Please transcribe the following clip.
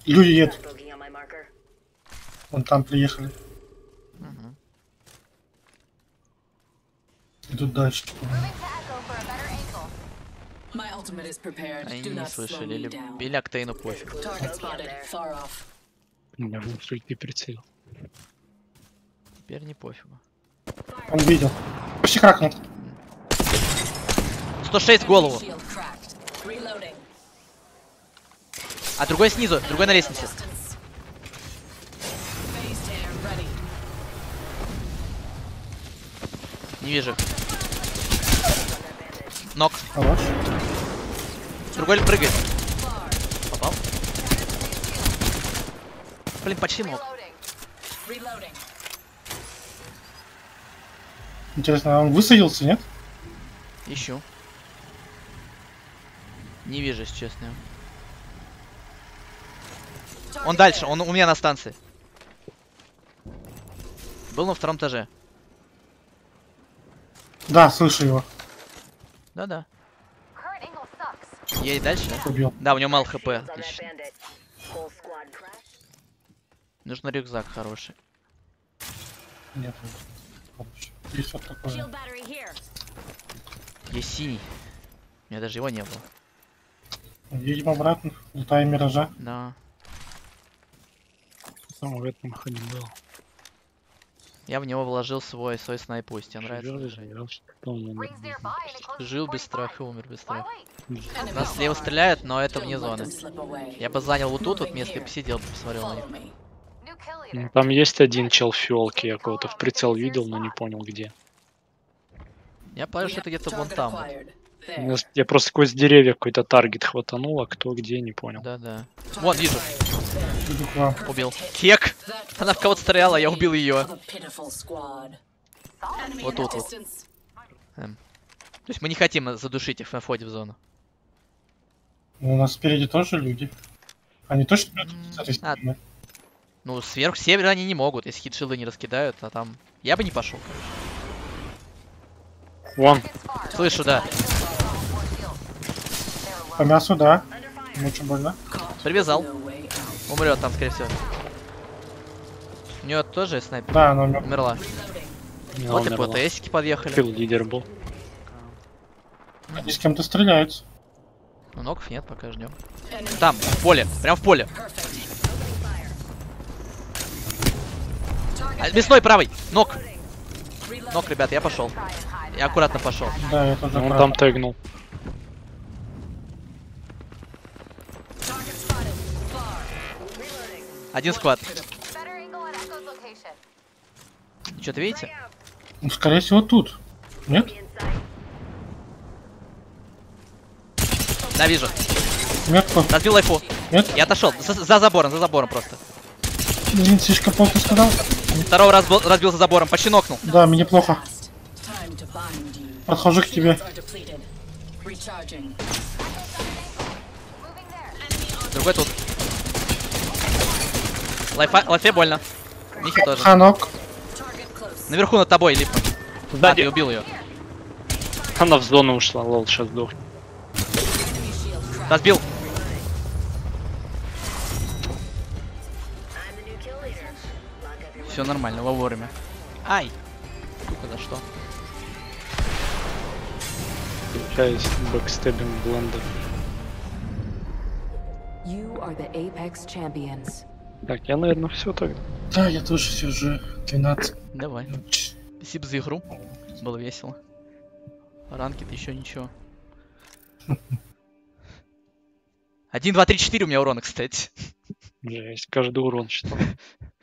Люди едут. Вон там приехали. Угу. Идут дальше. Они не слышали, или Октейну пофиг. У меня в инсульте прицел. Теперь не пофигу. Он видел. Почти кракнул. 106 в голову. А другой снизу, другой на лестнице. Не вижу. Нок. Хорош. Другой прыгает. Попал. Блин, почти нок. Интересно, а он высадился, нет? Ищу. Не вижу, если честно. Он дальше, он у меня на станции. Был на втором этаже. Да, слышу его. Да-да. Едет дальше, да? Убил. Да, у него мало хп. Отлично. Нужно рюкзак хороший. Нет. Есть вот такое. Есть синий. У меня даже его не было. Едем обратно. Лутаем миража. Да. Там в этом ходе был. Я в него вложил свой снайп, пусть тебе нравится. Жил без страха, умер без страха. Нас слева стреляют, но это вне зоны. Я бы занял вот тут вот место и посидел, посмотрел на них. Ну, там есть один чел в фиолке, я кого-то в прицел видел, но не понял где. Я понял, что это где-то вон там вот. Я просто сквозь деревья какой-то таргет хватанул, а кто где, не понял. Да-да. Вон, вижу. Иду к вам. Убил. Кек! Она в кого-то стреляла, я убил ее. Вот тут вот. То есть мы не хотим задушить их на входе в зону. Ну, у нас спереди тоже люди. Они точно придут с этой стороны? Ну, сверху, севера они не могут, если хитшилды не раскидают, а там... Я бы не пошел, короче. Вон. Слышу, да. По мясу, да. Ему очень больно. Привязал. Умрет там, скорее всего. У нее тоже снайпер. Да, она Умерла. Не Вот и умерла. ПТСики подъехали. Фил лидер был. Они с кем-то стреляются. Ну, ноков нет, пока ждем. Там, в поле, прям в поле. Мясной правый, нок. Нок, ребят, я пошел. Я аккуратно пошел. Да, я тоже. Он там тегнул. Один склад. Что-то видите? Ну, скорее всего, тут. Нет? Да, вижу. Нет, Разбил лайфу. нет? Я отошел. За забором просто. Блин, слишком плохо сказал. Второго разбил за забором, почти нокнул. Да, мне плохо. Подхожу к тебе. Другой тут. Лайфе больно. Михи тоже. Ханок. Наверху над тобой, Лип. Да, ты убил ее. Она в зону ушла, лол, сейчас сдох. Разбил. Все нормально, вовремя. Ай! Сука, за что? Включаюсь бэкстебинг блендер. Так, я, наверное, все тогда. Да, я тоже все же 12. Давай. Спасибо за игру. Было весело. Ранки-то еще ничего. 1, 2, 3, 4 у меня урона, кстати. Жесть, каждый урон считал.